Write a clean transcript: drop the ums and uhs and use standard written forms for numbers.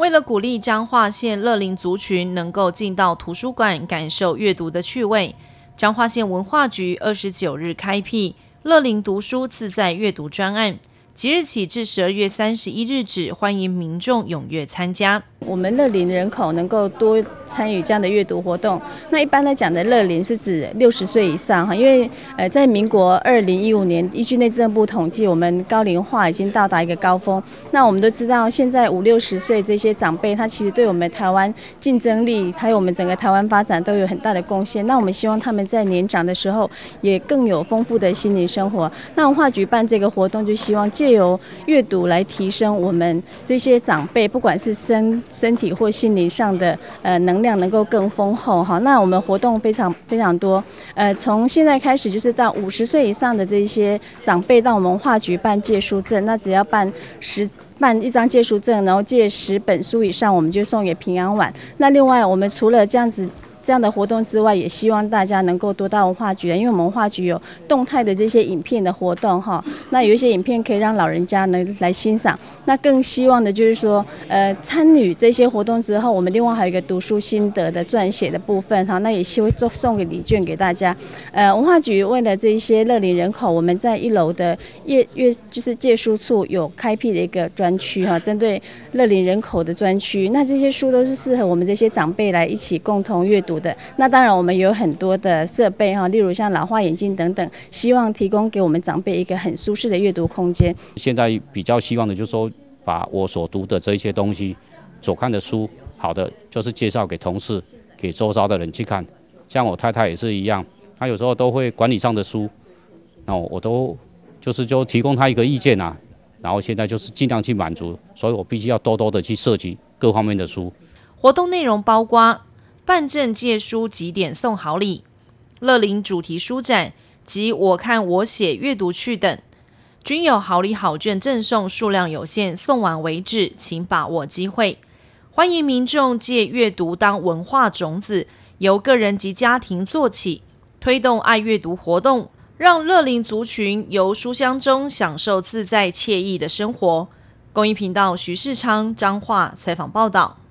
为了鼓励彰化县乐龄族群能够进到图书馆感受阅读的趣味，彰化县文化局29日开辟乐龄读书自在阅读专案，即日起至12月31日止，欢迎民众踊跃参加。 我们乐龄人口能够多参与这样的阅读活动。那一般来讲的乐龄是指60岁以上哈，因为在民国2015年依据内政部统计，我们高龄化已经到达一个高峰。那我们都知道，现在50、60岁这些长辈，他其实对我们台湾竞争力还有我们整个台湾发展都有很大的贡献。那我们希望他们在年长的时候也更有丰富的心灵生活。那文化局办这个活动，就希望借由阅读来提升我们这些长辈，不管是身体或心灵上的能量能够更丰厚哈。那我们活动非常多，从现在开始就是到50岁以上的这些长辈到我们文化局办借书证，那只要办一张借书证，然后借10本书以上，我们就送给平安碗。那另外我们除了这样的活动之外，也希望大家能够多到文化局，因为我们文化局有动态的这些影片的活动哈。那有一些影片可以让老人家能来欣赏。那更希望的就是说，参与这些活动之后，我们另外还有一个读书心得的撰写的部分哈。那也会送给礼券给大家。文化局为了这一些乐龄人口，我们在1楼的就是借书处有开辟的一个专区哈，针对乐龄人口的专区。那这些书都是适合我们这些长辈来一起共同阅读。那当然我们有很多的设备例如像老花眼镜等等，希望提供给我们长辈一个很舒适的阅读空间。 现在比较希望的就是说，把我所读的这一些东西，所看的书，好的就是介绍给同事、给周遭的人去看。像我太太也是一样，她有时候都会管理上的书，那我都就提供她一个意见啊，然后现在就是尽量去满足，所以我必须要多的去涉及各方面的书。 活动内容包括办证借书集点送好礼、乐龄主题书展及我看我写阅读趣等，均有好礼好券赠送，数量有限，送完为止，请把握机会。欢迎民众借阅读当文化种子，由个人及家庭做起，推动爱阅读活动，让乐龄族群由书香中享受自在惬意的生活。公益频道徐世昌彰化采访报道。